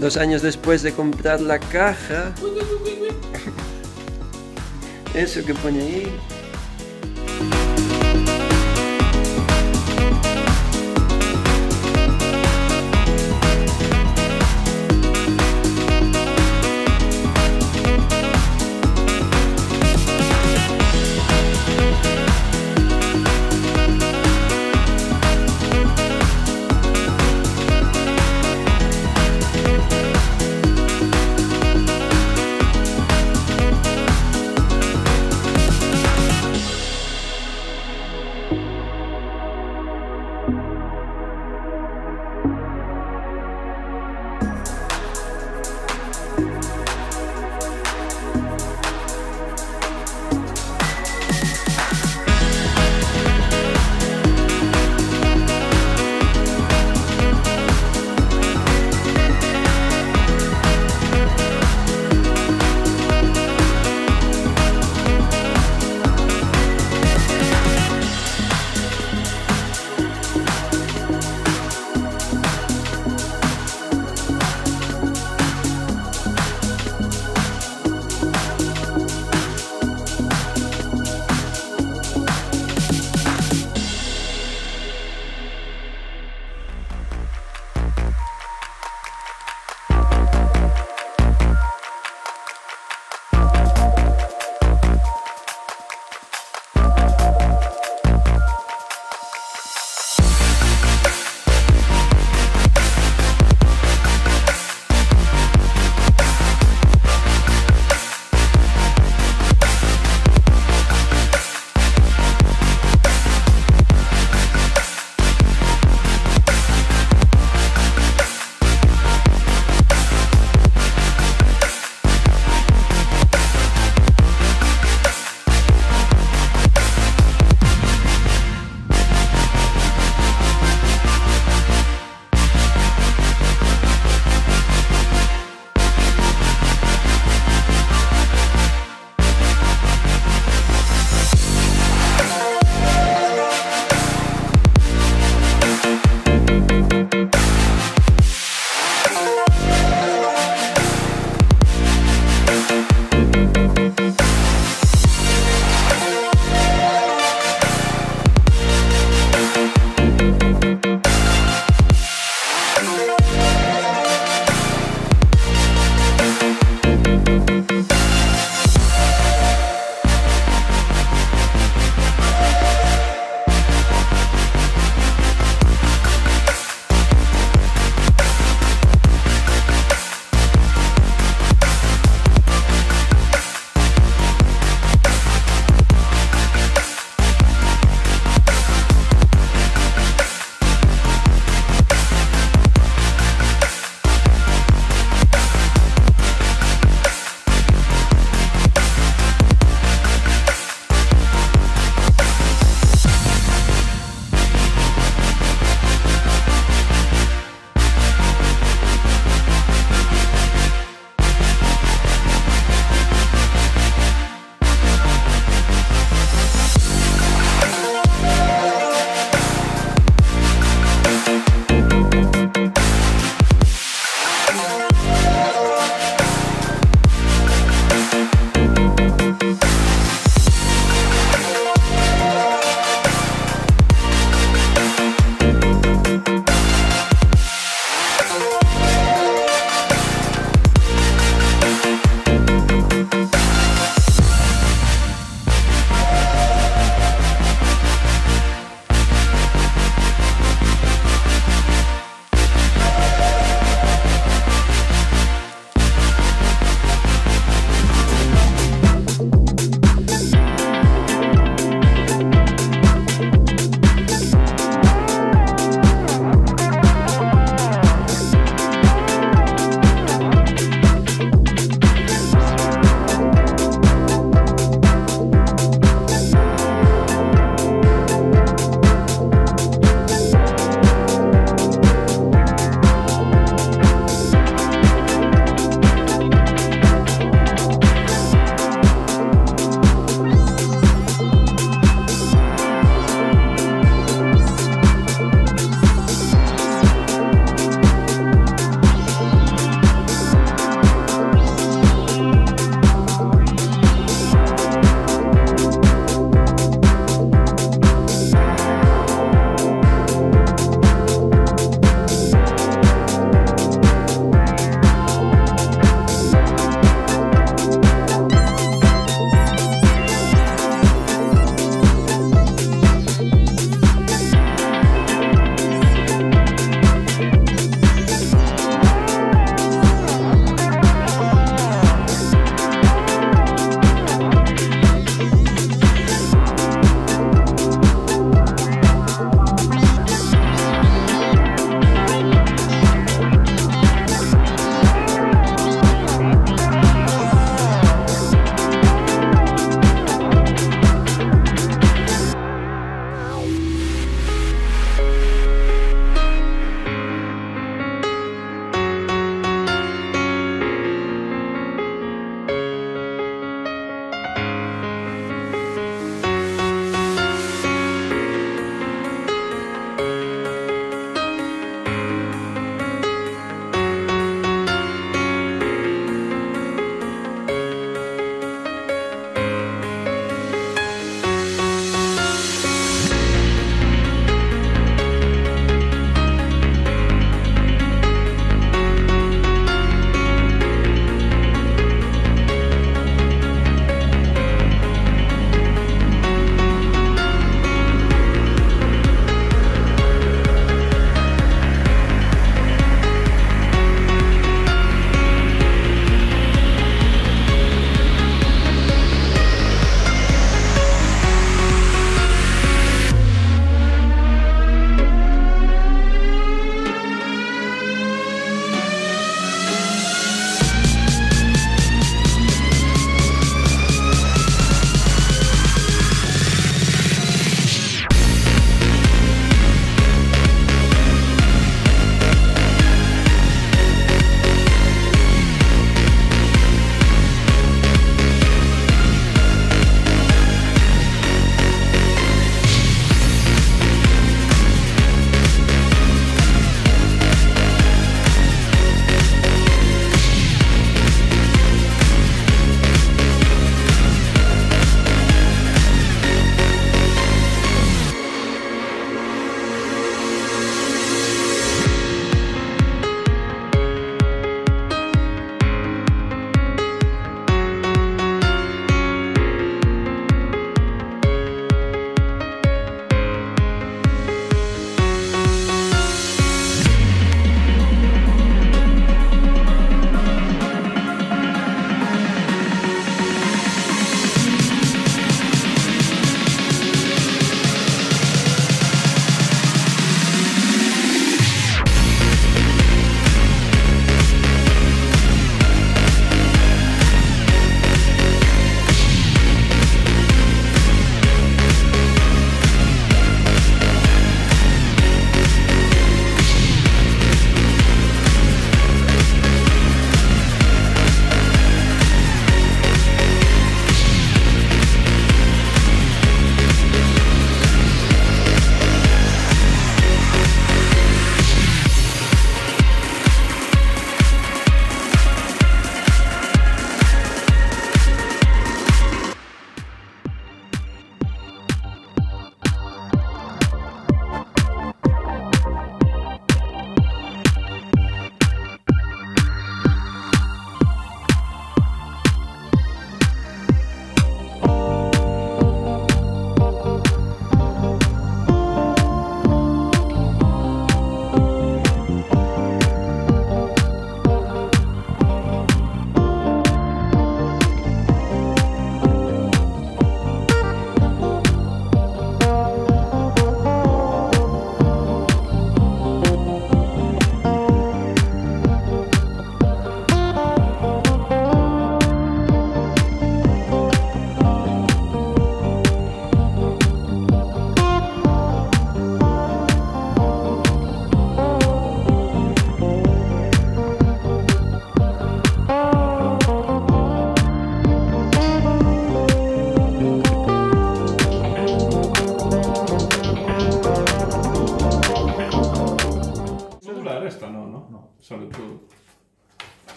2 años después de comprar la caja. Eso que pone ahí.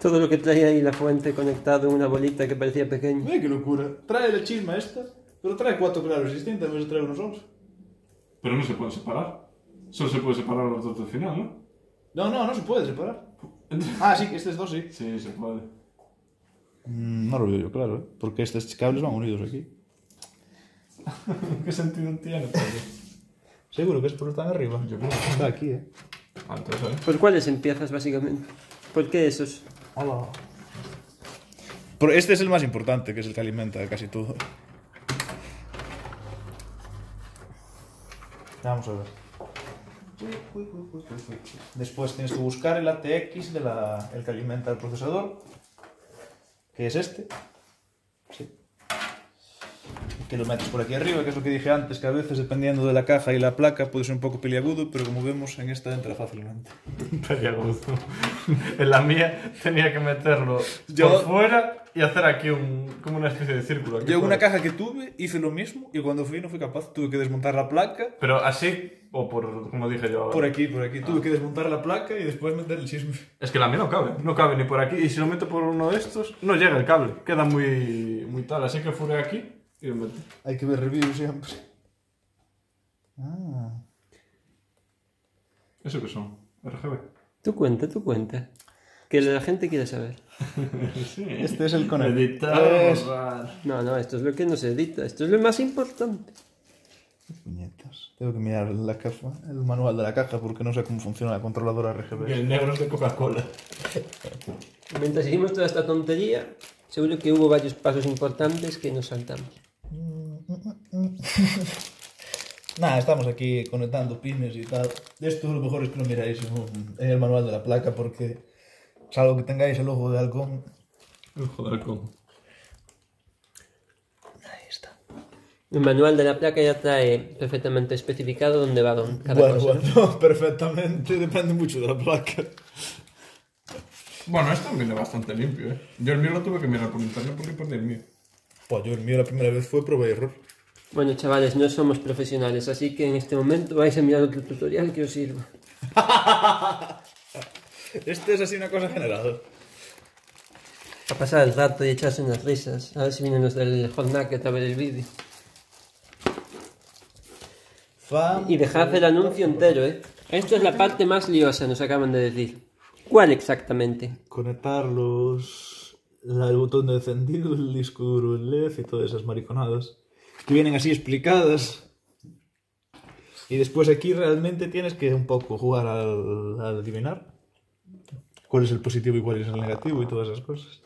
Todo lo que traía ahí la fuente conectado en una bolita que parecía pequeña. Mira qué locura. Trae la chisma esta, pero trae 4 claros distintos en vez de traer unos 11. Pero no se pueden separar. Solo se puede separar los dos del final, ¿no? No se puede separar. Ah, sí, estos dos sí. Sí, se puede. No lo veo yo claro, ¿eh? Porque estos cables van unidos aquí. ¿Qué sentido tiene? Seguro que es por están arriba. Yo creo que Está aquí, antes, ¿eh? ¿Por cuáles empiezas básicamente? ¿Por qué esos? Hola. Pero este es el más importante, que es el que alimenta casi todo. Vamos a ver. Después tienes que buscar el ATX el que alimenta el procesador, que es este. Sí. Que lo metes por aquí arriba, que es lo que dije antes, que a veces dependiendo de la caja y la placa puede ser un poco peliagudo, pero como vemos en esta entra fácilmente. Peliagudo. En la mía tenía que meterlo Yo- por fuera y hacer aquí como una especie de círculo. Aquí Yo en una fuera. caja que tuve hice lo mismo y cuando fui no fui capaz, tuve que desmontar la placa. Pero así, o por, como dije yo ahora. Por aquí. Tuve que desmontar la placa y después meter el chisme. Es que la mía no cabe ni por aquí. Y si lo meto por uno de estos, no llega el cable. Queda muy tal. Así que furé aquí y lo metí. Hay que ver reviews siempre. Ah. ¿Eso qué son? RGB. Tú cuenta. Que la gente quiere saber. Sí. Este es el conector. Editar. No, esto es lo que no se edita. Esto es lo más importante. Puñetas. Tengo que mirar la caja, el manual de la caja porque no sé cómo funciona la controladora RGB. El negro es de Coca-Cola. Mientras hicimos toda esta tontería, seguro que hubo varios pasos importantes que nos saltamos. Nada, estamos aquí conectando pines y tal. Esto lo mejor es que lo miráis en el manual de la placa porque salvo que tengáis el ojo de halcón. Joder, ¿cómo? Ahí está. El manual de la placa ya trae perfectamente especificado dónde va cada cosa. Bueno, perfectamente. Depende mucho de la placa. Bueno, esto viene bastante limpio, ¿eh? Yo el mío lo tuve que mirar por internet porque perdí el mío. Pues yo el mío la primera vez fue prueba y error. Bueno, chavales, no somos profesionales, así que en este momento vais a mirar otro tutorial que os sirva. Este es así una cosa general. A pasar el rato y echarse unas risas. A ver si vienen los del Hot Nugget a ver el vídeo. Y dejad el anuncio entero, ¿eh? Esto es la parte más liosa, nos acaban de decir. ¿Cuál exactamente? Conectar el botón de encendido, el disco duro, el LED y todas esas mariconadas que vienen así explicadas. Y después aquí realmente tienes que un poco jugar al adivinar cuál es el positivo y cuál es el negativo y todas esas cosas.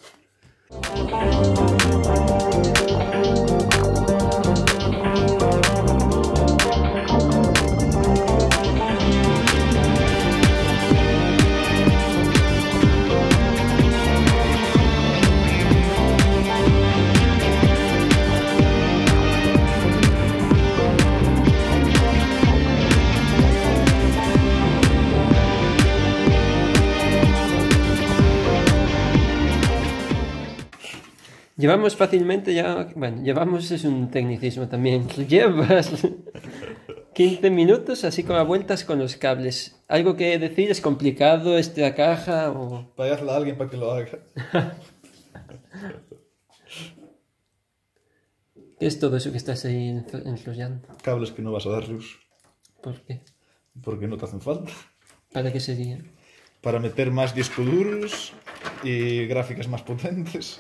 Llevamos fácilmente ya... Bueno, llevamos es un tecnicismo también. Llevas 15 minutos así como a vueltas con los cables. ¿Algo que decir? ¿Es complicado esta caja o...? Pagarle a alguien para que lo haga. ¿Qué es todo eso que estás ahí enrollando? Cables que no vas a dar luz ¿Por qué? porque no te hacen falta. ¿Para qué sería? Para meter más discos duros y gráficas más potentes.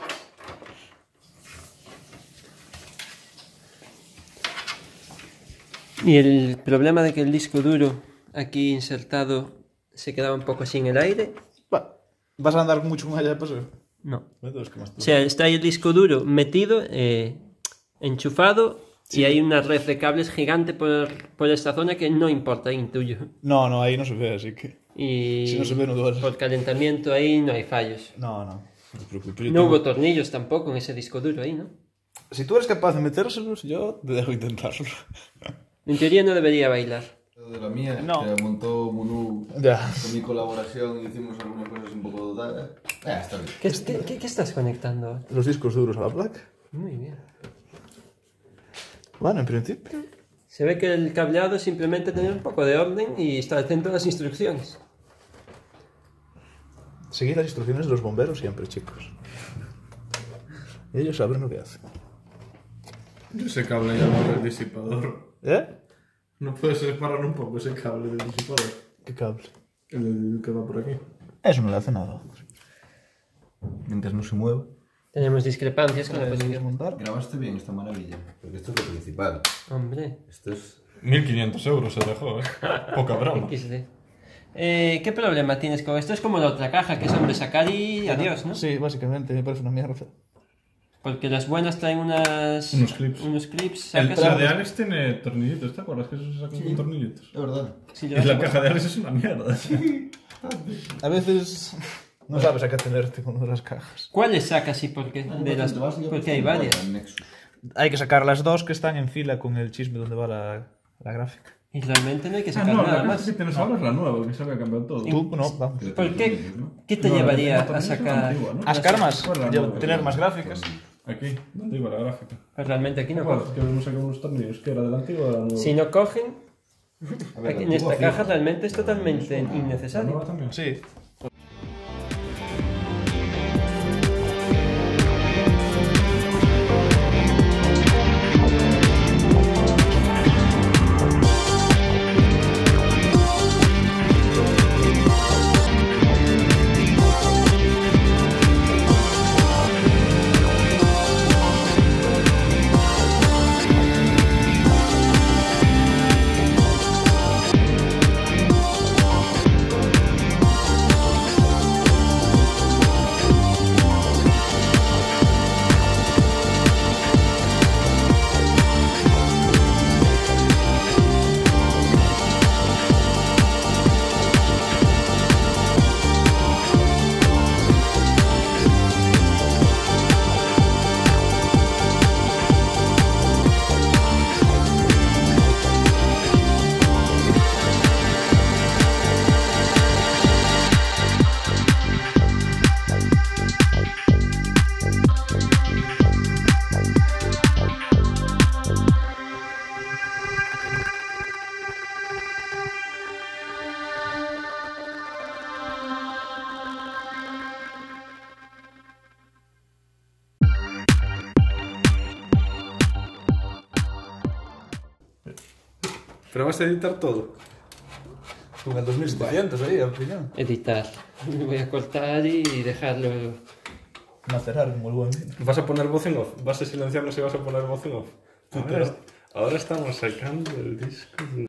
Y el problema de que el disco duro aquí insertado se quedaba un poco así en el aire, ¿Vas a andar mucho con ella de paseo? no. Entonces, ¿qué más O te- sea, está ahí el disco duro metido, enchufado, y hay una red de cables gigante por esta zona que no importa, intuyo. No, ahí no se ve, así que... Y Si no se ve, no duele. por calentamiento ahí no hay fallos. No te preocupes. Yo No tengo- hubo tornillos tampoco en ese disco duro ahí, ¿no? Si tú eres capaz de metérselos, yo te dejo intentarlo. En teoría no debería bailar. De la mía, No. que montó Munu Ya. con mi colaboración y hicimos algunas cosas un poco... está bien. ¿Qué estás conectando? Los discos duros a la placa. Muy bien. Bueno, en principio. Se ve que el cableado es simplemente tener un poco de orden y estar atento a las instrucciones. Seguid las instrucciones de los bomberos siempre, chicos. Y ellos saben lo que hacen. Ese cable ya no es el disipador. ¿Eh? No puedes separar un poco ese cable del disipador. ¿Qué cable? El que va por aquí. Eso no le hace nada. Mientras no se mueva. Tenemos discrepancias con la ¿Puedes posición. montar? Grabaste bien esta maravilla. Porque esto es lo principal. Hombre, Esto es... 1500 euros se dejó, Poca broma. XD. ¿Qué problema tienes con esto? Es como la otra caja, que son de sacar y adiós, ¿no? Sí, básicamente, me parece una mierda. Porque las buenas traen Unos clips. unos clips El sacas- de Alex tiene tornillitos, ¿te acuerdas que eso se saca con tornillitos? De verdad. Sí, Y yo la sé. caja de Alex es una mierda. A veces no sabes a qué atenerte con las cajas. ¿Cuáles sacas y por qué? De las... Porque hay varias. Hay que sacar las dos que están en fila con el chisme donde va la gráfica. Y realmente no hay que Ah, sacar no, nada la más. caja que tienes ahora es la nueva, que se había cambiado todo. Tú, no, vamos. ¿Por qué? ¿Qué te No, llevaría la a tornilla es sacar...? la antigua, ¿no? ¿A sacar más? ¿Cuál es la Yo, nueva? tener más gráficas. Aquí, donde iba la gráfica. Pues realmente aquí no ¿Recuerdas cogen. que hemos sacado unos tornillos? ¿Que era de la antigua o de la nueva? Si no cogen, A ver, aquí en la esta antigua caja fija. realmente es totalmente ¿La nueva innecesario. también? Sí. Pero vas a editar todo. Con el 2700 ahí, al final. Editar. Voy a cortar y dejarlo... Macerar como el buen vino. ¿Vas a poner voz en off? ¿Vas a silenciarnos y vas a poner voz en off? Ahora estamos sacando el disco.